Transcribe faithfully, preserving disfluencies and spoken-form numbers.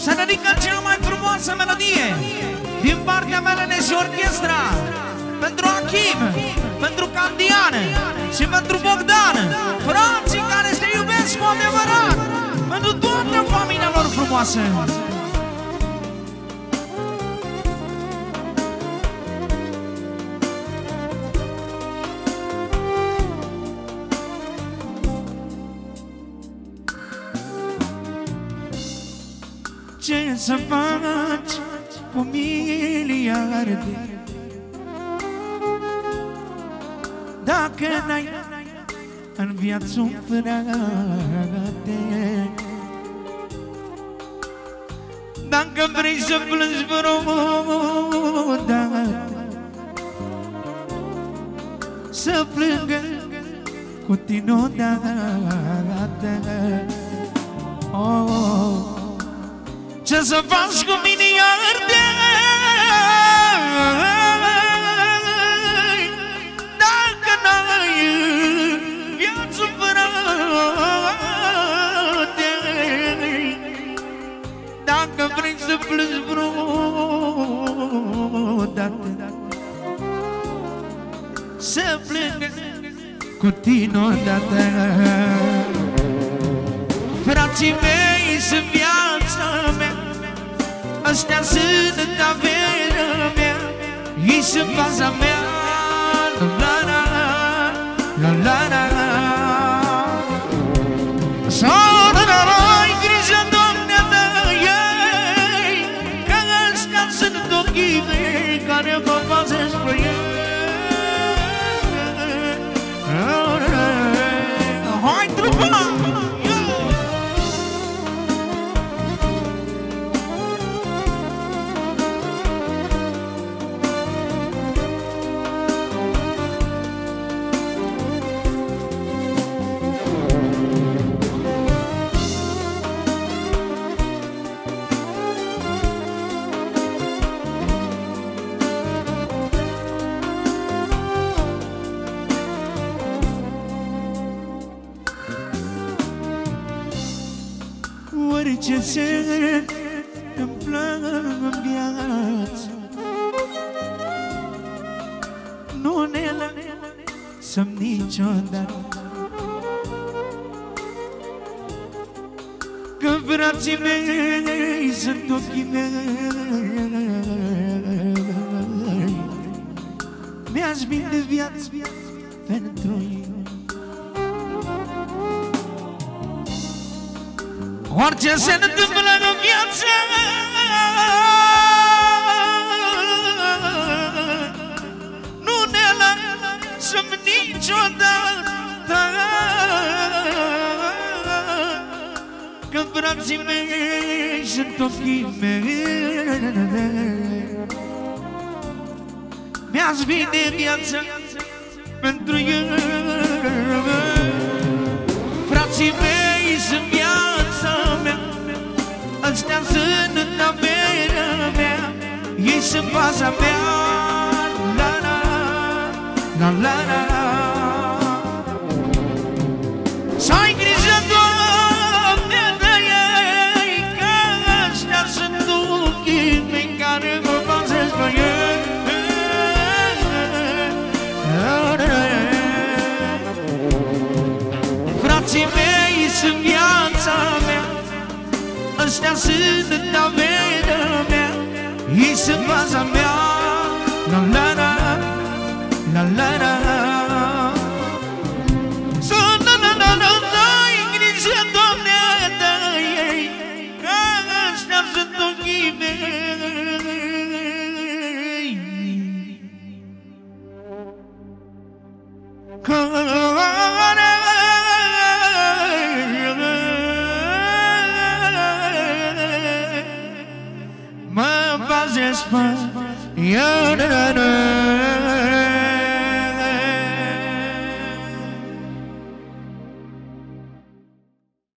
să dedică cea mai frumoasă melodie din partea Melene și Orchestra pentru Achim, pentru Candian și pentru Bogdan, frații care se iubesc cu adevărat, pentru toată familia lor frumoasă. Ce să faci cu miliarde dacă n-ai în viață un frate? Dacă vrei să plângi vreodată, să plângă cu tine odată. Oh, oh. Ce să faci cu miliarde dacă n-ai viață frate? Dacă vrei să plângi vreodată, să plângă cu tine odată. Frații mei sunt viața mea, ăstea sunt averea mea, ei sunt baza mea. La la la la la să ai grijă, Doamne, de ei, că ăstea sunt ochii mei care mă bazesc pe ei. Hai, trupa! Orice se întâmplă în viață, nu ne lăsăm niciodată, că frații mei sunt ochii mei. Mi-aș vinde viața pentru ei. Orice se întâmplă în viață, nu ne lăsăm niciodată, că frații mei sunt ochii mei. Mi-aș vinde viața pentru ei. Frații mei sunt viața mea, ăstea sunt averea mea, ei sunt baza mea. La la la la la. Să ai grijă, Doamne, de ei, că ăstea sunt ochii mei care mă bazesc pe ei. Frații mei sunt viața mea, ăstea sunt averea mea, ei sunt baza mea. La la la la la la. Să la la la la la. Ai grijă, Doamne, de ei, că ăstea sunt ochii mei. Că mă bazesc pe ea.